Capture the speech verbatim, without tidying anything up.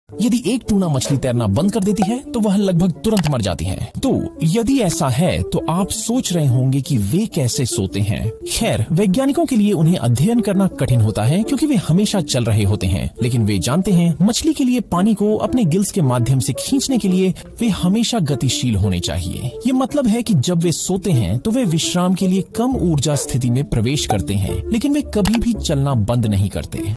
यदि एक टूना मछली तैरना बंद कर देती है तो वह लगभग तुरंत मर जाती है। तो यदि ऐसा है तो आप सोच रहे होंगे कि वे कैसे सोते हैं। खैर, वैज्ञानिकों के लिए उन्हें अध्ययन करना कठिन होता है क्योंकि वे हमेशा चल रहे होते हैं, लेकिन वे जानते हैं मछली के लिए पानी को अपने गिल्स के माध्यम से खींचने के लिए वे हमेशा गतिशील होने चाहिए। ये मतलब है कि जब वे सोते हैं तो वे विश्राम के लिए कम ऊर्जा स्थिति में प्रवेश करते हैं, लेकिन वे कभी भी चलना बंद नहीं करते।